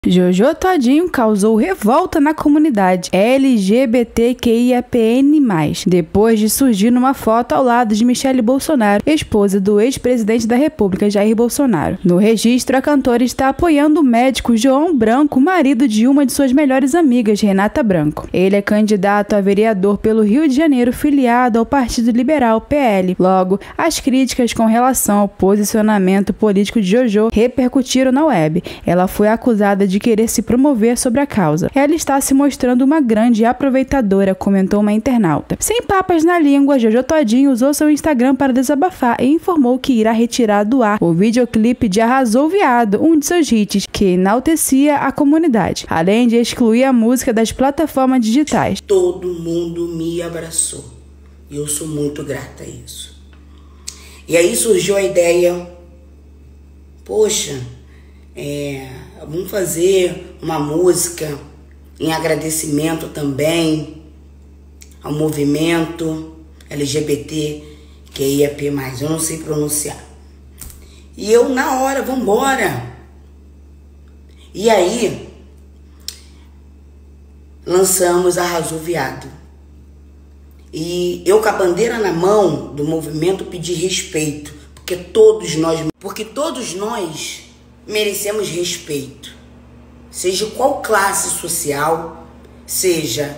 Jojo Todinho causou revolta na comunidade LGBTQIAPN+, depois de surgir numa foto ao lado de Michele Bolsonaro, esposa do ex-presidente da República, Jair Bolsonaro. No registro, a cantora está apoiando o médico João Branco, marido de uma de suas melhores amigas, Renata Branco. Ele é candidato a vereador pelo Rio de Janeiro, filiado ao Partido Liberal, PL. Logo, as críticas com relação ao posicionamento político de Jojo repercutiram na web. Ela foi acusada de querer se promover sobre a causa. Ela está se mostrando uma grande aproveitadora, comentou uma internauta. Sem papas na língua, Jojo Todinho usou seu Instagram para desabafar e informou que irá retirar do ar o videoclipe de Arrasou Viado, um de seus hits, que enaltecia a comunidade, além de excluir a música das plataformas digitais. Todo mundo me abraçou e eu sou muito grata a isso. E aí surgiu a ideia, poxa, vamos fazer uma música em agradecimento também ao movimento LGBTQIAP+, eu não sei pronunciar. E eu na hora, vambora. E aí, lançamos Arrasou Viado. E eu com a bandeira na mão do movimento pedi respeito, porque todos nós merecemos respeito, seja qual classe social, seja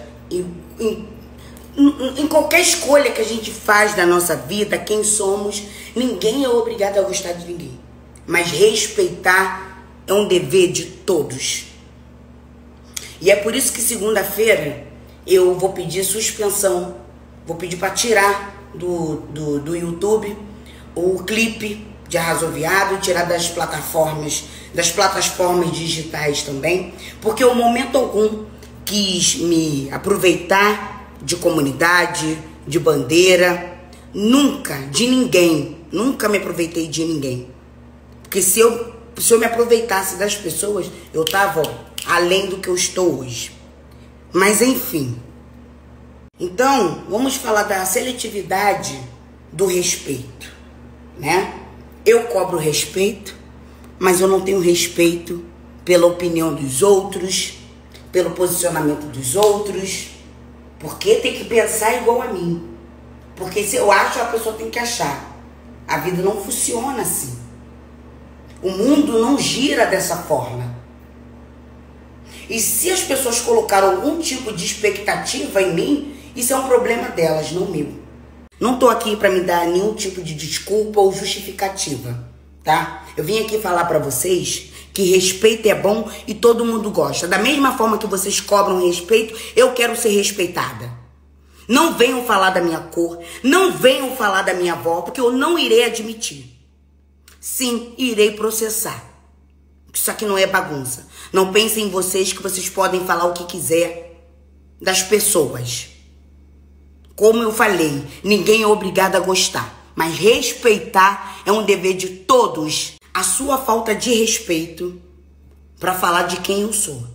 em qualquer escolha que a gente faz da nossa vida, quem somos, ninguém é obrigado a gostar de ninguém, mas respeitar é um dever de todos. E é por isso que segunda-feira eu vou pedir suspensão, vou pedir para tirar do YouTube o clipe de Arrasou Viado, tirar das plataformas digitais também, porque eu, momento algum, quis me aproveitar de comunidade, de bandeira, nunca me aproveitei de ninguém, porque se eu me aproveitasse das pessoas, eu tava além do que eu estou hoje. Mas enfim, então vamos falar da seletividade do respeito, né? Eu cobro respeito, mas eu não tenho respeito pela opinião dos outros, pelo posicionamento dos outros, porque tem que pensar igual a mim. Porque se eu acho, a pessoa tem que achar. A vida não funciona assim. O mundo não gira dessa forma. E se as pessoas colocaram algum tipo de expectativa em mim, isso é um problema delas, não meu. Não tô aqui para me dar nenhum tipo de desculpa ou justificativa, tá? Eu vim aqui falar para vocês que respeito é bom e todo mundo gosta. Da mesma forma que vocês cobram respeito, eu quero ser respeitada. Não venham falar da minha cor, não venham falar da minha avó, porque eu não irei admitir. Sim, irei processar. Isso aqui não é bagunça. Não pensem em vocês que vocês podem falar o que quiser das pessoas. Como eu falei, ninguém é obrigado a gostar, mas respeitar é um dever de todos. A sua falta de respeito para falar de quem eu sou.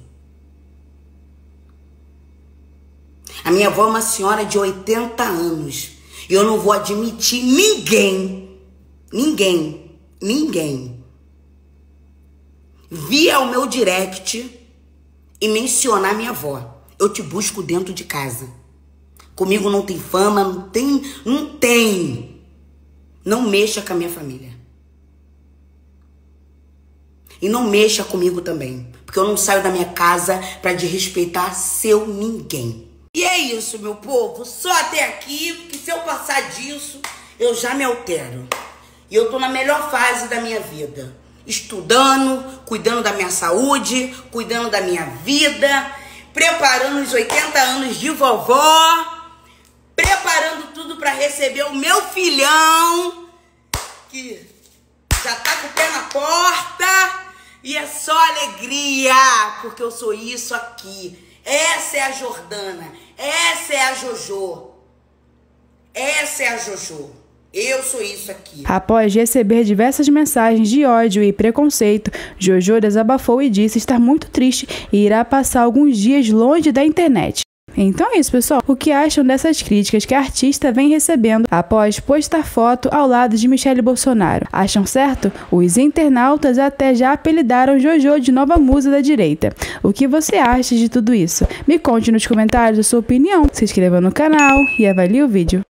A minha avó é uma senhora de 80 anos e eu não vou admitir ninguém vir ao meu direct e mencionar minha avó. Eu te busco dentro de casa. Comigo não tem fama, não tem. Não mexa com a minha família. E não mexa comigo também, porque eu não saio da minha casa para desrespeitar seu ninguém. E é isso, meu povo, só até aqui, porque se eu passar disso, eu já me altero. E eu tô na melhor fase da minha vida, estudando, cuidando da minha saúde, cuidando da minha vida, preparando os 80 anos de vovó, preparando tudo para receber o meu filhão, que já tá com o pé na porta, e é só alegria, porque eu sou isso aqui. Essa é a Jordana, essa é a Jojo, essa é a Jojo. Eu sou isso aqui. Após receber diversas mensagens de ódio e preconceito, Jojo desabafou e disse estar muito triste e irá passar alguns dias longe da internet. Então é isso, pessoal. O que acham dessas críticas que a artista vem recebendo após postar foto ao lado de Michele Bolsonaro? Acham certo? Os internautas até já apelidaram Jojo de nova musa da direita. O que você acha de tudo isso? Me conte nos comentários a sua opinião, se inscreva no canal e avalie o vídeo.